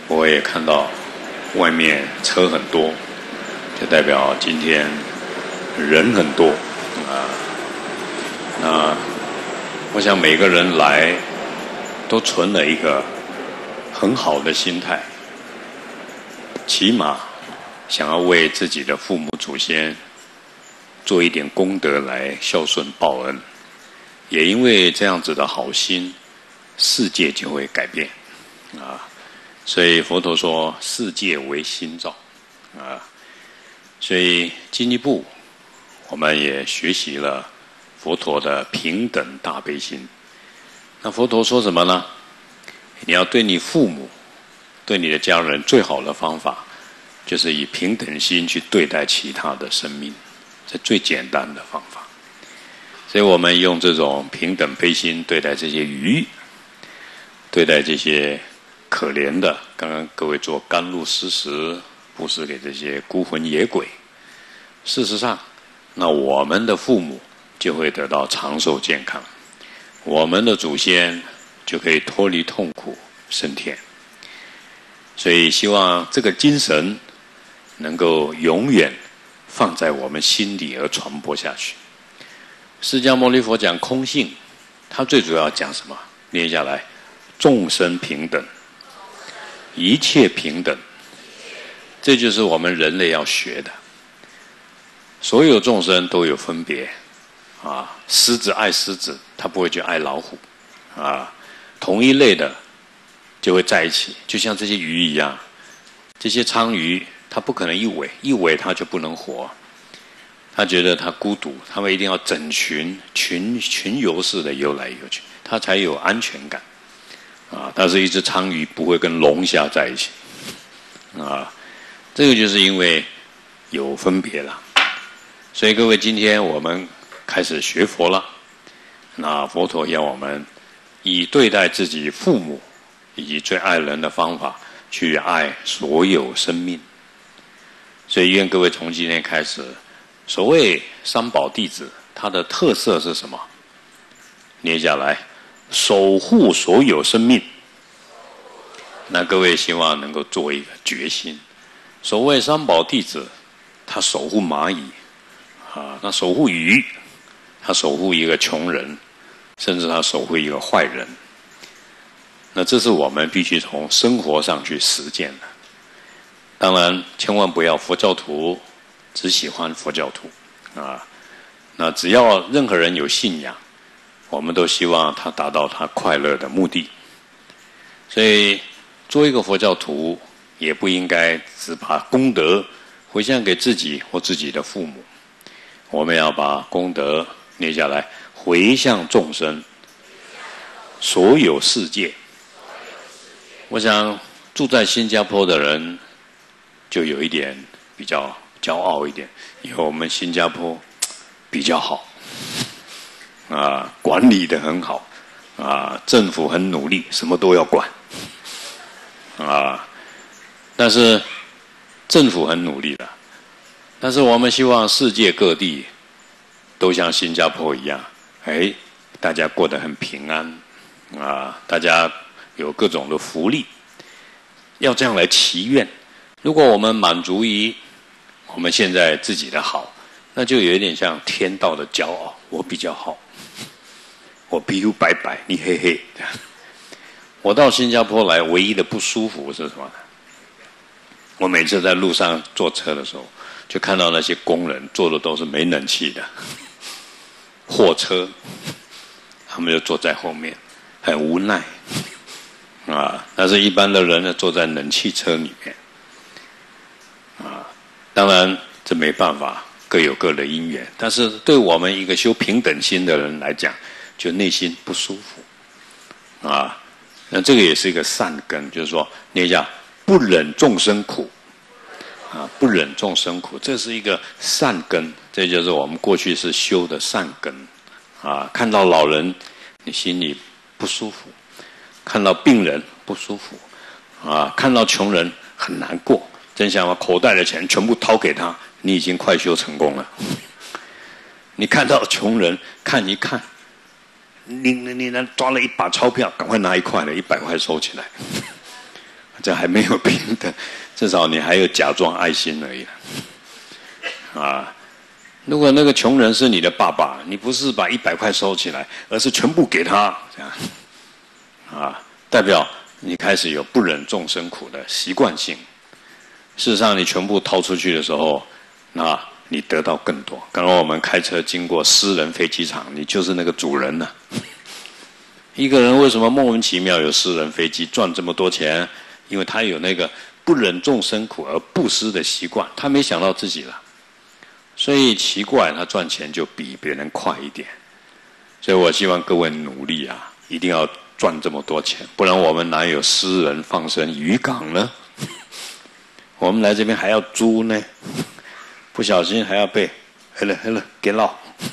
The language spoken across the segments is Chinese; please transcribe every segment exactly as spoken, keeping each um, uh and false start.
我也看到外面车很多，就代表今天人很多啊。那我想每个人来都存了一个很好的心态，起码想要为自己的父母祖先做一点功德来孝顺报恩。也因为这样子的好心，世界就会改变啊。所以佛陀说世界为心造啊。所以进一步我们也学习了佛陀的平等大悲心。那佛陀说什么呢？你要对你父母对你的家人最好的方法就是以平等心去对待其他的生命，这最简单的方法。所以我们用这种平等悲心对待这些鱼，对待这些可怜的，刚刚各位做甘露施食布施给这些孤魂野鬼，事实上那我们的父母就会得到长寿健康，我们的祖先就可以脱离痛苦升天。所以希望这个精神能够永远放在我们心里而传播下去。释迦牟尼佛讲空性，他最主要讲什么？念下来，众生平等，一切平等，这就是我们人类要学的。所有众生都有分别啊，狮子爱狮子，他不会去爱老虎啊。同一类的就会在一起，就像这些鱼一样，这些鲳鱼它不可能一尾一尾它就不能活，他觉得他孤独，他们一定要整群群群游式的游来游去，他才有安全感啊。但是一只鲳鱼不会跟龙虾在一起啊，这个就是因为有分别了。所以各位，今天我们开始学佛了，那佛陀要我们以对待自己父母以及最爱人的方法去爱所有生命。所以愿各位从今天开始，所谓三宝弟子，它的特色是什么？念下来，守护所有生命。那各位希望能够做一个决心。所谓三宝弟子，他守护蚂蚁啊，他守护鱼，他守护一个穷人，甚至他守护一个坏人。那这是我们必须从生活上去实践的。当然，千万不要佛教徒只喜欢佛教徒啊。那只要任何人有信仰，我们都希望他达到他快乐的目的。所以做一个佛教徒，也不应该只把功德回向给自己或自己的父母，我们要把功德念下来，回向众生，所有世界。我想住在新加坡的人就有一点比较骄傲一点，因为我们新加坡比较好啊，管理得很好啊，政府很努力，什么都要管啊。但是政府很努力的，但是我们希望世界各地都像新加坡一样，哎，大家过得很平安啊，大家有各种的福利，要这样来祈愿。如果我们满足于我们现在自己的好，那就有一点像天道的骄傲，我比较好，我皮肤白白，你黑黑。我到新加坡来，唯一的不舒服是什么呢？我每次在路上坐车的时候，就看到那些工人坐的都是没冷气的货车，他们就坐在后面，很无奈啊。但是一般的人呢，坐在冷气车里面啊。当然这没办法，各有各的因缘。但是对我们一个修平等心的人来讲，就内心不舒服啊。那这个也是一个善根，就是说念一下不忍众生苦啊，不忍众生苦，这是一个善根，这就是我们过去是修的善根啊。看到老人你心里不舒服，看到病人不舒服啊，看到穷人很难过，真想把口袋的钱全部掏给他，你已经快修成功了。你看到穷人看一看，你你你抓了一把钞票，赶快拿一块了，一百块收起来。 这还没有平等，至少你还有假装爱心而已啊。如果那个穷人是你的爸爸，你不是把一百块收起来，而是全部给他，这样啊，代表你开始有不忍众生苦的习惯性。事实上，你全部掏出去的时候，那你得到更多。刚刚我们开车经过私人飞机场，你就是那个主人呢、啊。一个人为什么莫名其妙有私人飞机赚这么多钱？因为他有那个不忍众生苦而布施的习惯，他没想到自己了。所以奇怪，他赚钱就比别人快一点。所以我希望各位努力啊，一定要赚这么多钱，不然我们哪有私人放生渔港呢？我们来这边还要租呢，不小心还要被黑了黑了给捞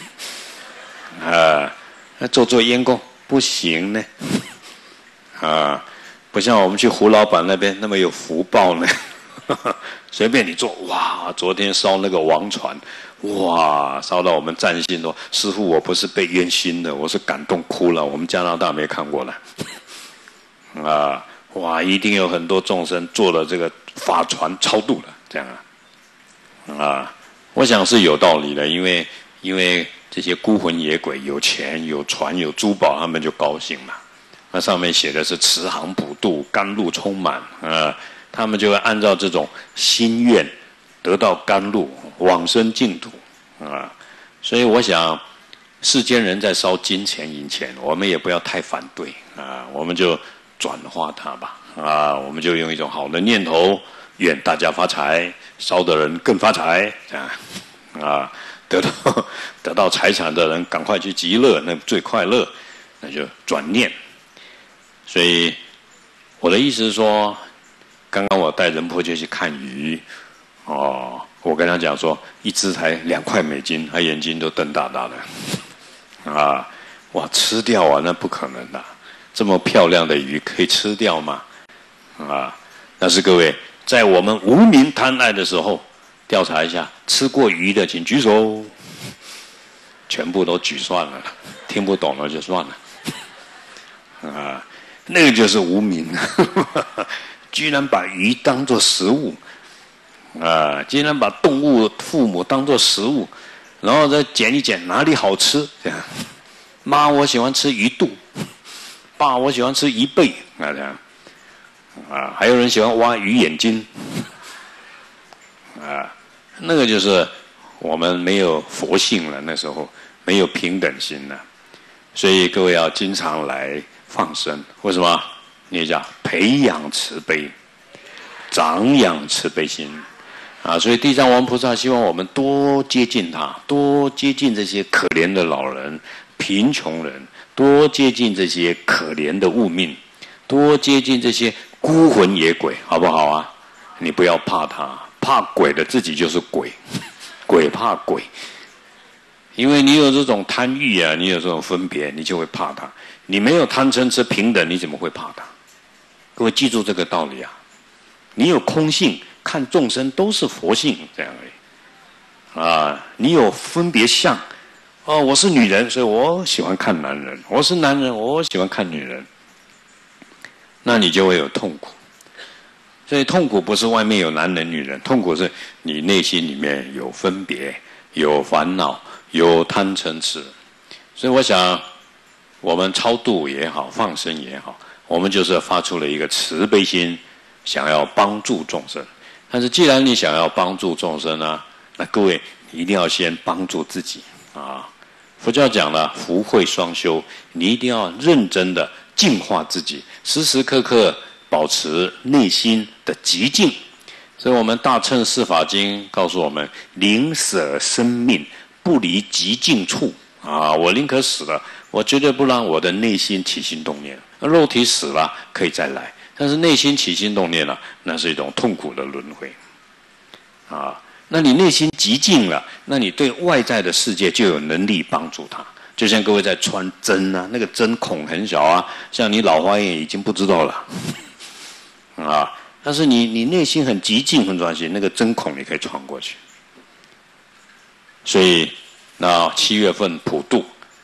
啊！那做做烟工不行呢啊！不像我们去胡老板那边那么有福报呢。随便你做，哇！昨天烧那个王船，哇，烧到我们赞心说：“师父，我不是被冤心的，我是感动哭了。”我们加拿大没看过了，啊，哇！一定有很多众生做了这个法船超度了，这样啊，啊，我想是有道理的，因为因为这些孤魂野鬼有钱有船有珠宝，他们就高兴嘛。那上面写的是慈航普渡，甘露充满啊。他们就会按照这种心愿得到甘露，往生净土啊！所以我想，世间人在烧金钱银钱，我们也不要太反对啊，我们就转化它吧啊！我们就用一种好的念头，愿大家发财，烧的人更发财啊！啊，得到得到财产的人赶快去极乐，那最快乐，那就转念。所以我的意思是说。刚刚我带仁波切去看鱼，哦，我跟他讲说，一只才两块美金，他眼睛都瞪大大的，啊，哇，吃掉啊，那不可能的，这么漂亮的鱼可以吃掉吗？啊，但是各位，在我们无明贪爱的时候，调查一下，吃过鱼的请举手，全部都举算了，听不懂了就算了，啊，那个就是无明。居然把鱼当作食物，啊！居然把动物父母当作食物，然后再捡一捡哪里好吃，这样。妈，我喜欢吃鱼肚；爸，我喜欢吃鱼背，啊这样。啊，还有人喜欢挖鱼眼睛，啊，那个就是我们没有佛性了，那时候没有平等心了，所以各位要经常来放生，为什么？你讲培养慈悲，长养慈悲心，啊，所以地藏王菩萨希望我们多接近他，多接近这些可怜的老人、贫穷人，多接近这些可怜的物命，多接近这些孤魂野鬼，好不好啊？你不要怕他，怕鬼的自己就是鬼，鬼怕鬼，因为你有这种贪欲啊，你有这种分别，你就会怕他。你没有贪嗔痴平等，你怎么会怕他？各位记住这个道理啊！你有空性，看众生都是佛性，这样而已。啊，你有分别相，哦，我是女人，所以我喜欢看男人；我是男人，我喜欢看女人。那你就会有痛苦。所以痛苦不是外面有男人女人，痛苦是你内心里面有分别、有烦恼、有贪嗔痴。所以我想，我们超度也好，放生也好。我们就是发出了一个慈悲心，想要帮助众生。但是既然你想要帮助众生呢、啊，那各位你一定要先帮助自己啊！佛教讲了福慧双修，你一定要认真的净化自己，时时刻刻保持内心的极静。所以我们大乘四法经告诉我们：宁舍生命，不离极静处啊！我宁可死了，我绝对不让我的内心起心动念。肉体死了可以再来，但是内心起心动念了，那是一种痛苦的轮回啊。那你内心极静了，那你对外在的世界就有能力帮助他。就像各位在穿针啊，那个针孔很小啊，像你老花眼已经不知道了啊。但是你你内心很极静很专心，那个针孔你可以穿过去。所以那七月份普渡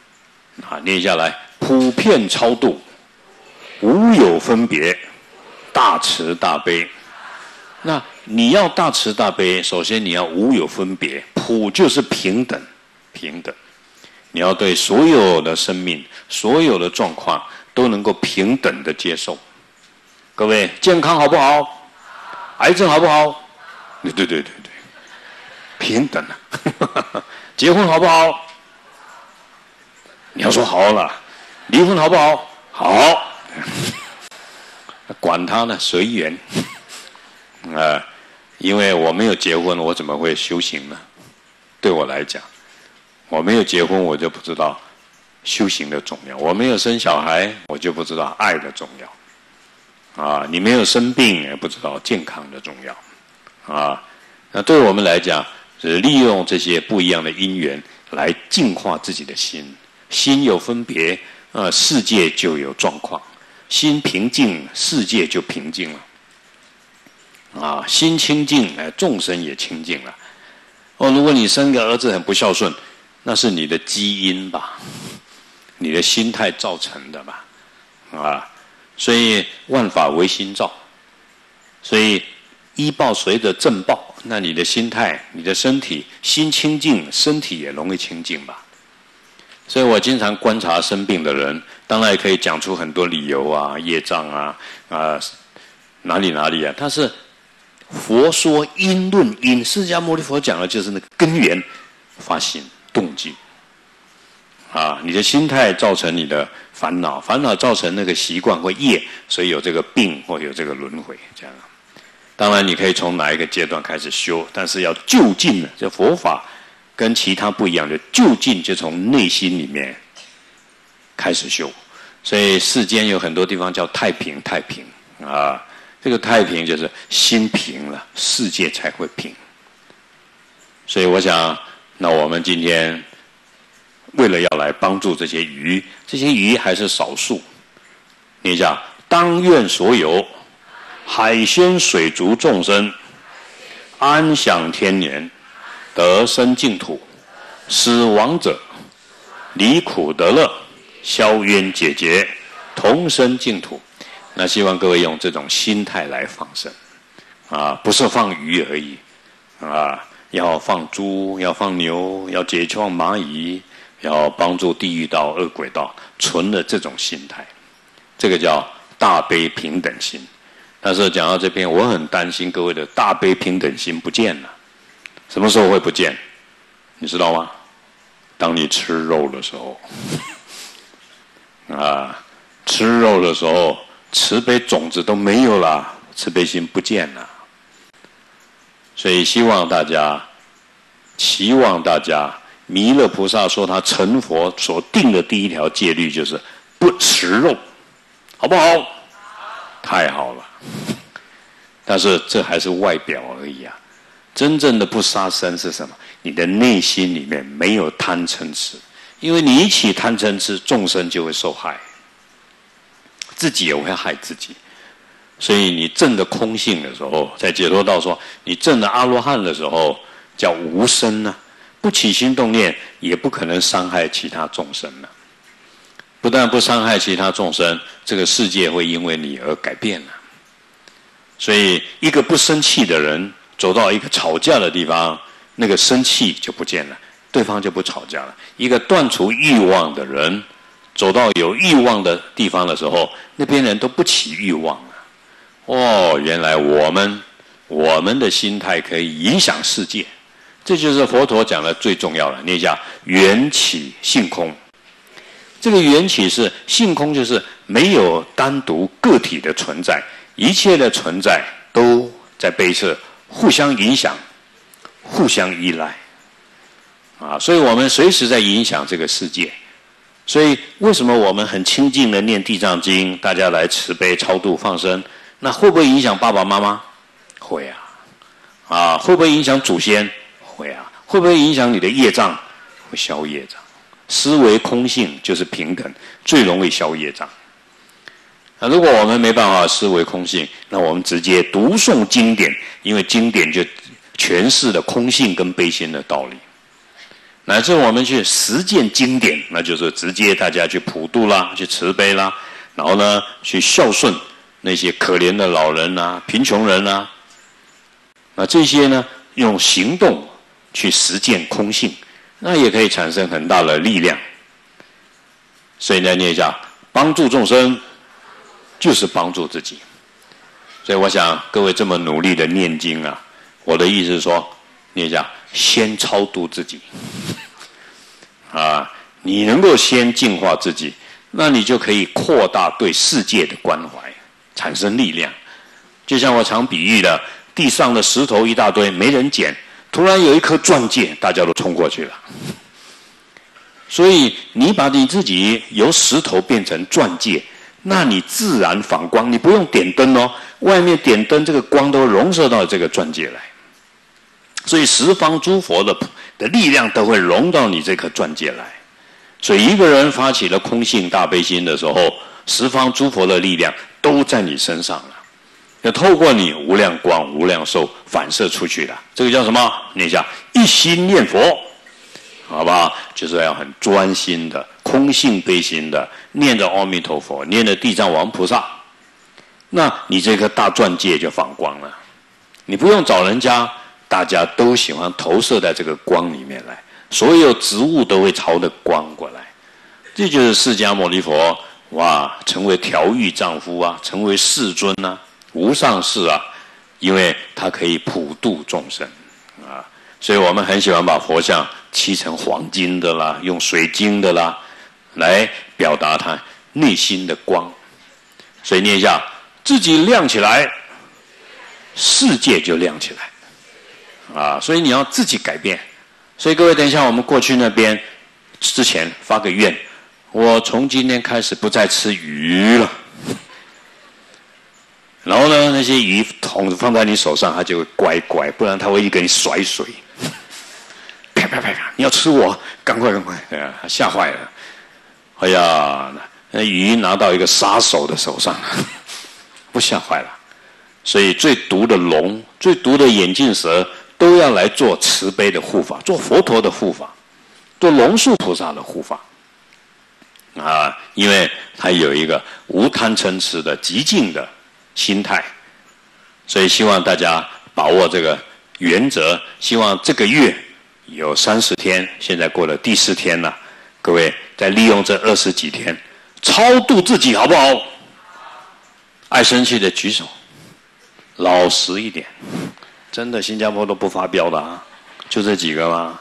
啊，念下来，普遍超度。无有分别， 大慈大悲。那你要大慈大悲，首先你要无有分别，普就是平等，平等。你要对所有的生命、所有的状况都能够平等的接受。各位，健康好不好？癌症好不好？对对对对对，平等啊。结婚好不好？你要说好了。离婚好不好？好。管他呢，随缘。啊、呃，因为我没有结婚，我怎么会修行呢？对我来讲，我没有结婚，我就不知道修行的重要；我没有生小孩，我就不知道爱的重要。啊，你没有生病，也不知道健康的重要。啊，那对我们来讲，是利用这些不一样的因缘来净化自己的心。心有分别，呃，世界就有状况；心平静，世界就平静了。啊，心清净，哎，众生也清净了。哦，如果你生个儿子很不孝顺，那是你的基因吧，你的心态造成的吧，啊，所以万法唯心造，所以依报随着正报，那你的心态、你的身体，心清净，身体也容易清净吧。所以我经常观察生病的人，当然也可以讲出很多理由啊，业障啊，啊，哪里哪里啊，他是佛说因论因，释迦牟尼佛讲的就是那个根源发心动机啊，你的心态造成你的烦恼，烦恼造成那个习惯或业，所以有这个病或有这个轮回这样。当然你可以从哪一个阶段开始修，但是要就近的，这佛法跟其他不一样的，就近就从内心里面开始修。所以世间有很多地方叫太平太平啊，这个太平就是心平了，世界才会平。所以我想，那我们今天为了要来帮助这些鱼，这些鱼还是少数。念一下：当愿所有海鲜水族众生安享天年，得生净土，使亡者离苦得乐，消冤解结，同生净土。那希望各位用这种心态来放生啊，不是放鱼而已啊，要放猪，要放牛，要解放蚂蚁，要帮助地狱道、恶鬼道，存了这种心态，这个叫大悲平等心。但是讲到这边，我很担心各位的大悲平等心不见了。什么时候会不见？你知道吗？当你吃肉的时候，啊，吃肉的时候，慈悲种子都没有了，慈悲心不见了。所以希望大家，期望大家，弥勒菩萨说他成佛所定的第一条戒律就是不吃肉，好不好？太好了。但是这还是外表而已啊，真正的不杀生是什么？你的内心里面没有贪嗔痴，因为你一起贪嗔痴，众生就会受害，自己也会害自己。所以你证的空性的时候，在解脱道说，你证的阿罗汉的时候叫无生呢、啊，不起心动念，也不可能伤害其他众生了、啊。不但不伤害其他众生，这个世界会因为你而改变了。所以一个不生气的人走到一个吵架的地方，那个生气就不见了，对方就不吵架了。一个断除欲望的人走到有欲望的地方的时候，那边人都不起欲望了。哦，原来我们我们的心态可以影响世界，这就是佛陀讲的最重要的。念一下：缘起性空。这个缘起是性空，就是没有单独个体的存在，一切的存在都在背侧互相影响，互相依赖啊！所以我们随时在影响这个世界。所以为什么我们很亲近的念地藏经，大家来慈悲超度放生，那会不会影响爸爸妈妈？会啊！啊，会不会影响祖先？会啊！会不会影响你的业障？会消业障。思维空性就是平等，最容易消业障。那如果我们没办法思维空性，那我们直接读诵经典，因为经典就诠释了空性跟悲心的道理。乃至我们去实践经典，那就是直接大家去普度啦，去慈悲啦，然后呢去孝顺那些可怜的老人啊、贫穷人啊，那这些呢，用行动去实践空性，那也可以产生很大的力量。所以呢，念一下，帮助众生就是帮助自己。所以我想各位这么努力的念经啊，我的意思是说，念一下，先超度自己啊，你能够先净化自己，那你就可以扩大对世界的关怀，产生力量。就像我常比喻的，地上的石头一大堆，没人捡，突然有一颗钻戒，大家都冲过去了。所以你把你自己由石头变成钻戒，那你自然反光，你不用点灯哦，外面点灯，这个光都融射到这个钻戒来。所以十方诸佛的的力量都会融到你这颗钻戒来。所以一个人发起了空性大悲心的时候，十方诸佛的力量都在你身上了，要透过你无量光无量寿反射出去了。这个叫什么？念一下，一心念佛，好不好？就是要很专心的空性悲心的念着阿弥陀佛，念着地藏王菩萨，那你这颗大钻戒就放光了。你不用找人家，大家都喜欢投射在这个光里面来，所有植物都会朝着光过来。这就是释迦牟尼佛哇，成为调御丈夫啊，成为世尊啊，无上士啊，因为他可以普度众生啊。所以我们很喜欢把佛像漆成黄金的啦，用水晶的啦，来表达他内心的光。所以念一下，自己亮起来，世界就亮起来啊！所以你要自己改变。所以各位，等一下我们过去那边之前发个愿，我从今天开始不再吃鱼了。然后呢，那些鱼桶子放在你手上，它就会乖乖，不然它会一给你甩水。啪啪啪啪！你要吃我，赶快赶快！哎呀，他吓坏了。哎呀，那鱼拿到一个杀手的手上，不吓坏了。所以最毒的龙、最毒的眼镜蛇，都要来做慈悲的护法，做佛陀的护法，做龙树菩萨的护法。啊，因为他有一个无贪嗔痴的极静的心态，所以希望大家把握这个原则。希望这个月有三十天，现在过了第四天了，各位再利用这二十几天超度自己，好不好？爱生气的举手，老实一点。真的，新加坡都不发飙的啊，就这几个吗？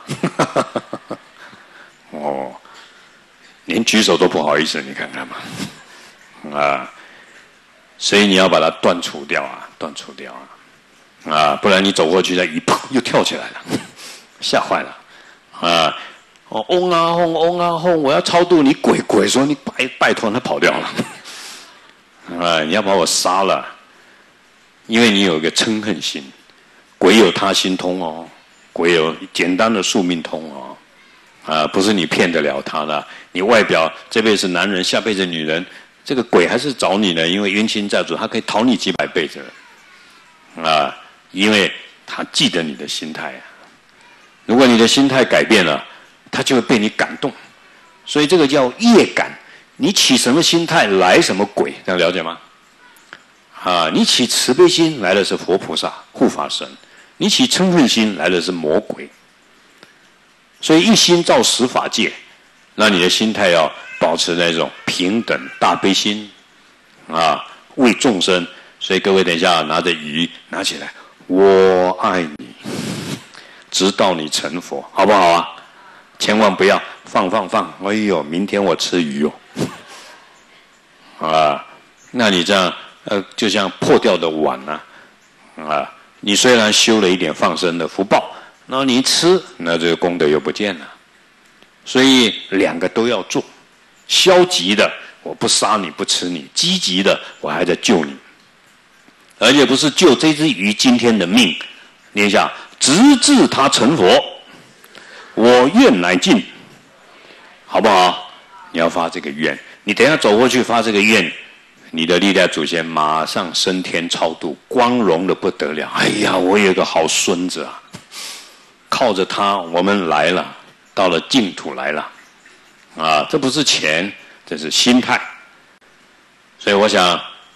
哦，连举手都不好意思，你看看嘛，啊，所以你要把它断除掉啊，断除掉啊，啊，不然你走过去，再一砰又跳起来了，吓坏了，啊，哦，嗡啊嗡，嗡啊嗡，我要超度你鬼，鬼说你拜拜托，他跑掉了，啊，你要把我杀了，因为你有一个嗔恨心。鬼有他心通哦，鬼有简单的宿命通哦，啊，不是你骗得了他的。你外表这辈子男人，下辈子女人，这个鬼还是找你呢，因为冤亲债主，他可以讨你几百辈子啊，因为他记得你的心态啊。如果你的心态改变了，他就会被你感动，所以这个叫业感。你起什么心态，来什么鬼，这样了解吗？啊，你起慈悲心，来的是佛菩萨护法神。你起嗔恨心，来的是魔鬼。所以一心照十法界，那你的心态要保持那种平等大悲心啊，为众生。所以各位等一下拿着鱼拿起来，我爱你，直到你成佛，好不好啊？千万不要放放放，哎呦，明天我吃鱼哦，啊，那你这样呃，就像破掉的碗啊，啊。你虽然修了一点放生的福报，然后你一吃，那这个功德又不见了。所以两个都要做。消极的，我不杀你不吃你；积极的，我还在救你。而且不是救这只鱼今天的命，念一下，直至他成佛，我愿乃尽，好不好？你要发这个愿，你等一下走过去发这个愿。你的历代祖先马上升天超度，光荣的不得了。哎呀，我有个好孙子啊，靠着他我们来了，到了净土来了，啊，这不是钱，这是心态。所以我想，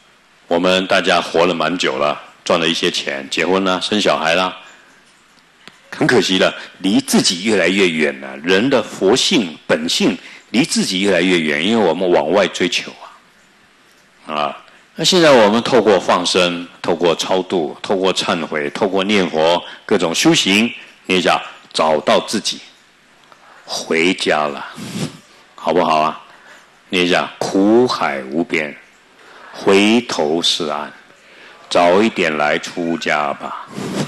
我们大家活了蛮久了，赚了一些钱，结婚了，生小孩了，很可惜了，离自己越来越远了。人的佛性本性离自己越来越远，因为我们往外追求啊，啊。那现在我们透过放生，透过超度，透过忏悔，透过念佛，各种修行，你讲找到自己，回家了，好不好啊？你讲苦海无边，回头是岸，早一点来出家吧，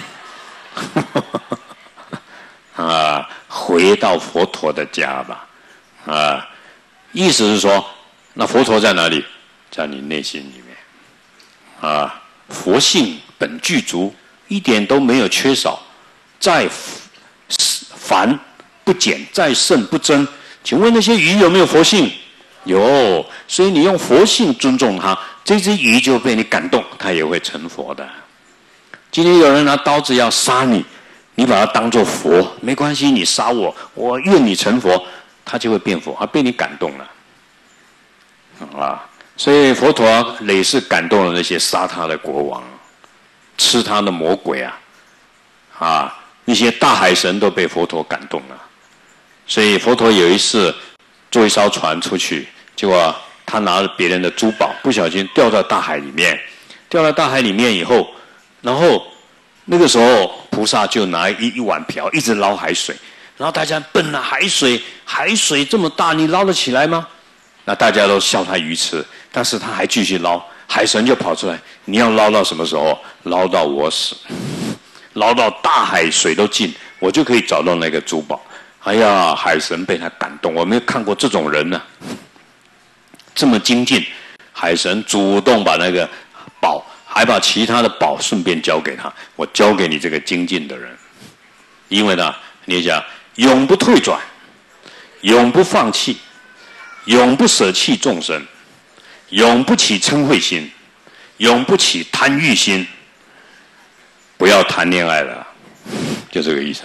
啊，回到佛陀的家吧，啊，意思是说，那佛陀在哪里？在你内心里面。啊，佛性本具足，一点都没有缺少，再繁不减，再胜不增。请问那些鱼有没有佛性？有，所以你用佛性尊重它，这只鱼就被你感动，它也会成佛的。今天有人拿刀子要杀你，你把它当作佛，没关系，你杀我，我愿你成佛，它就会变佛，它被你感动了，啊。所以佛陀累是感动了那些杀他的国王，吃他的魔鬼啊，啊，那些大海神都被佛陀感动了。所以佛陀有一次坐一艘船出去，结果他拿了别人的珠宝，不小心掉到大海里面。掉到大海里面以后，然后那个时候菩萨就拿一一碗瓢，一直捞海水。然后大家笨啊，海水海水这么大，你捞得起来吗？那大家都笑他愚痴，但是他还继续捞，海神就跑出来，你要捞到什么时候？捞到我死，捞到大海水都尽，我就可以找到那个珠宝。哎呀，海神被他感动，我没有看过这种人呢、啊，这么精进。海神主动把那个宝，还把其他的宝顺便交给他，我交给你这个精进的人。因为呢，你想永不退转，永不放弃，永不舍弃众生，永不起嗔恚心，永不起贪欲心，不要谈恋爱了，就这个意思。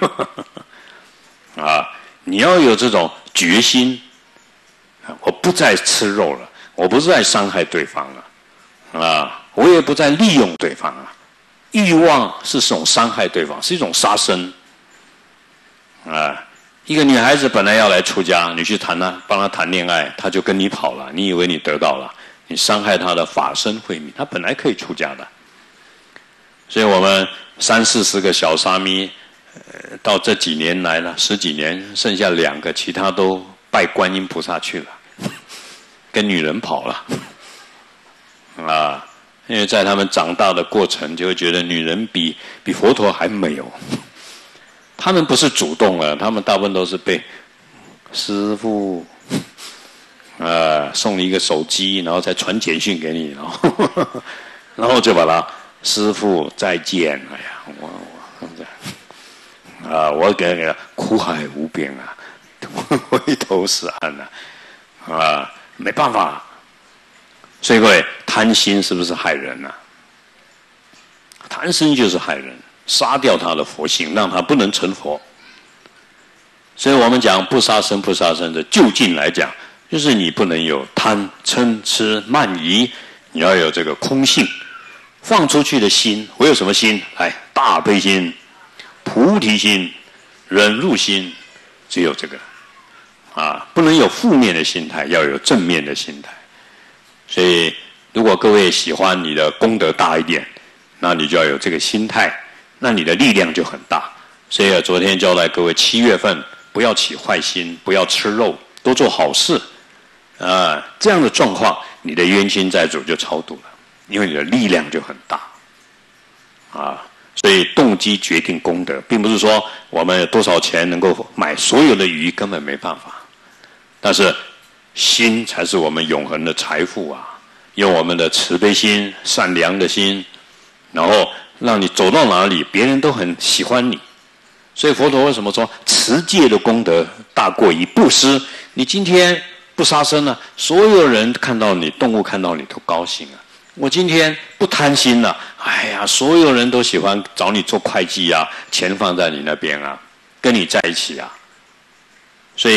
啊，你要有这种决心，我不再吃肉了，我不再伤害对方了，啊，我也不再利用对方了。欲望是种伤害对方，是一种杀生。啊，一个女孩子本来要来出家，你去谈她，帮她谈恋爱，她就跟你跑了，你以为你得到了，你伤害她的法身慧命，她本来可以出家的。所以我们三四十个小沙弥，呃，到这几年来了，十几年，剩下两个，其他都拜观音菩萨去了，跟女人跑了，啊，因为在他们长大的过程，就会觉得女人比比佛陀还美哦。他们不是主动啊，他们大部分都是被师父呃送你一个手机，然后再传简讯给你，然后然后就把他师父再见，哎呀，我我啊，我给给苦海无边啊，回头是岸啊，啊，没办法。所以各位，贪心是不是害人啊？贪心就是害人。杀掉他的佛性，让他不能成佛。所以我们讲不杀生，不杀生的就近来讲，就是你不能有贪嗔痴慢疑，你要有这个空性，放出去的心。我有什么心？来，大悲心、菩提心、忍辱心，只有这个啊，不能有负面的心态，要有正面的心态。所以，如果各位喜欢你的功德大一点，那你就要有这个心态。那你的力量就很大，所以昨天交代各位，七月份不要起坏心，不要吃肉，多做好事，啊，这样的状况，你的冤亲债主就超度了，因为你的力量就很大，啊，所以动机决定功德，并不是说我们有多少钱能够买所有的鱼，根本没办法，但是心才是我们永恒的财富啊！用我们的慈悲心、善良的心，然后。让你走到哪里，别人都很喜欢你。所以佛陀为什么说持戒的功德大过于布施？你今天不杀生了、啊，所有人看到你，动物看到你都高兴啊。我今天不贪心了、啊，哎呀，所有人都喜欢找你做会计啊，钱放在你那边啊，跟你在一起啊。所以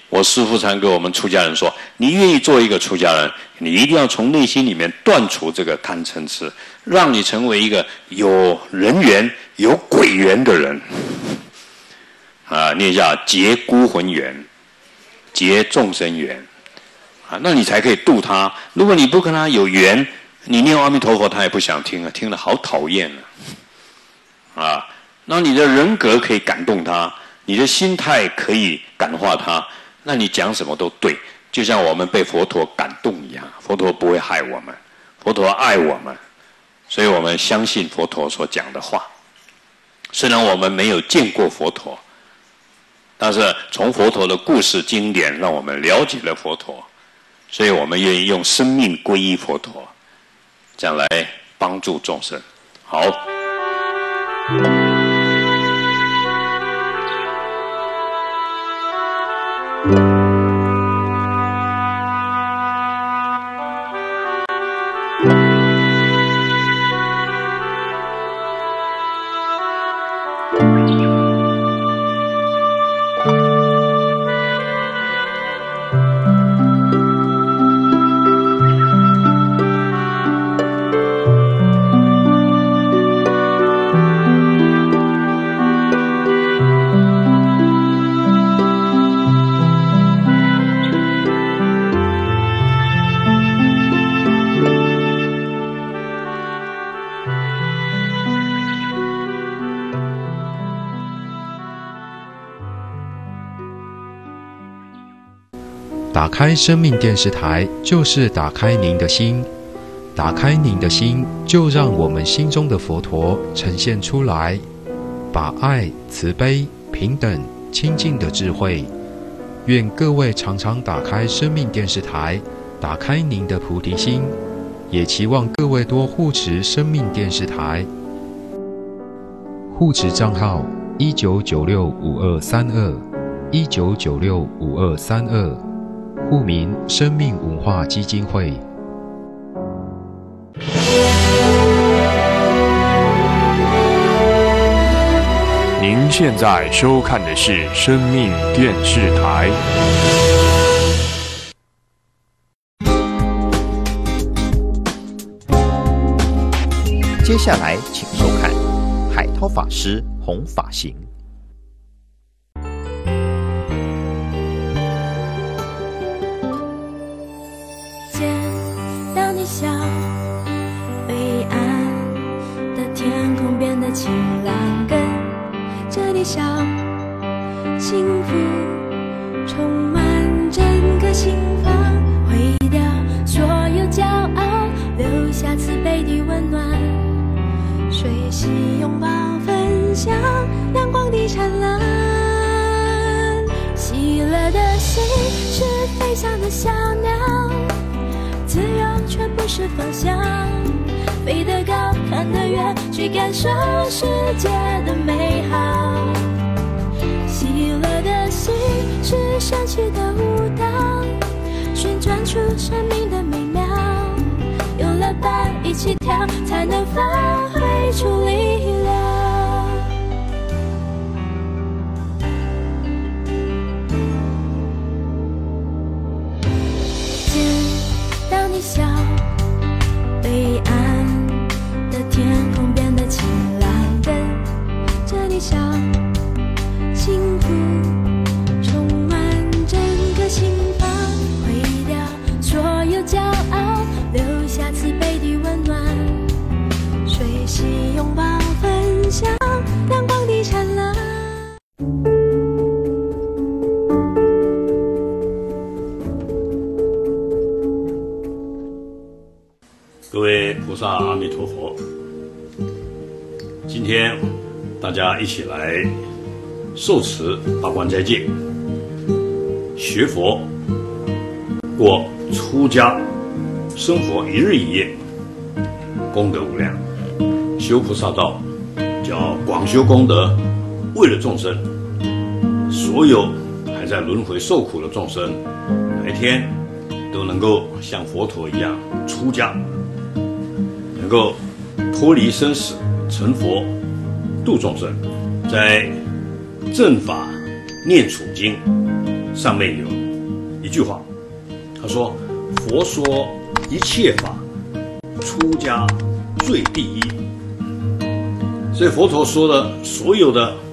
我师父常给我们出家人说，你愿意做一个出家人，你一定要从内心里面断除这个贪嗔痴，让你成为一个有人缘、有鬼缘的人。啊，念一下结孤魂缘，结众生缘，啊，那你才可以度他。如果你不跟他有缘，你念阿弥陀佛，他也不想听啊，听了好讨厌啊。啊，那你的人格可以感动他，你的心态可以感化他，那你讲什么都对，就像我们被佛陀感动一样。佛陀不会害我们，佛陀爱我们，所以我们相信佛陀所讲的话。虽然我们没有见过佛陀，但是从佛陀的故事经典让我们了解了佛陀，所以我们愿意用生命皈依佛陀，这样来帮助众生。好。 打开生命电视台，就是打开您的心，打开您的心，就让我们心中的佛陀呈现出来，把爱、慈悲、平等、清净的智慧。愿各位常常打开生命电视台，打开您的菩提心，也期望各位多护持生命电视台。护持账号一九九六五二三二一九九六五二三二。户名生命文化基金会。 您现在收看的是生命电视台。 接下来请收看海涛法师弘法行。 笑，北岸的天空变得晴朗，跟着你笑，幸福充满整个心房，毁掉所有骄傲，留下慈悲的温暖，随喜拥抱分享阳光的灿烂，喜乐的心是飞翔的小鸟，自由却不是方向，飞得高，看得远，去感受世界的美好。喜乐的心是神奇的舞蹈，旋转出生命的美妙。有了伴一起跳，才能发挥出力量。笑，北岸的天空变得晴朗，跟着你笑，幸福充满整个心房，毁掉所有骄傲，留下慈悲的温暖，随喜拥抱分享阳光的灿烂。 各位菩萨阿弥陀佛，今天大家一起来受持八关斋戒，学佛，过出家生活一日一夜，功德无量，修菩萨道，叫广修功德，为了众生，所有还在轮回受苦的众生，哪一天都能够像佛陀一样出家，能够脱离生死，成佛，度众生。在正法念处经上面有句话，他说：“佛说一切法，出家最第一。”所以佛陀说的所有的